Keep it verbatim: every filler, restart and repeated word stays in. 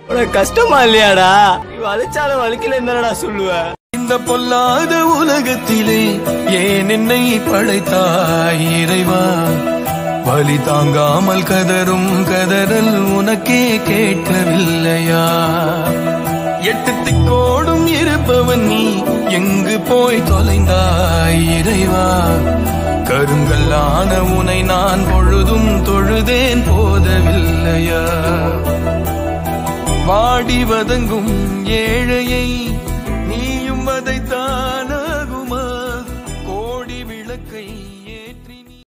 உனக்கு கஷ்டமா இல்லையாடா? நீ வலிச்சாலும் வலிக்கல என்னடா சொல்லுவ? இந்த பொல்லாத உலகத்திலே ஏன் என்னை படைத்தாய் இறைவா? வலி தாங்காமல் கதரும் கதறல் உனக்கே கேட்கவில்லையா? எட்டு திக்கோடும் இருப்பவன் நீ எங்கு போய் தொலைந்தாய் இறைவா? கருங்கல்லான உனை நான் பொழுதும் தொழுதேன் போதவில்லையா? வாடி வதங்கும் ஏழையை நீயும் வதைத்தானாகுமா? கோடி விளக்கை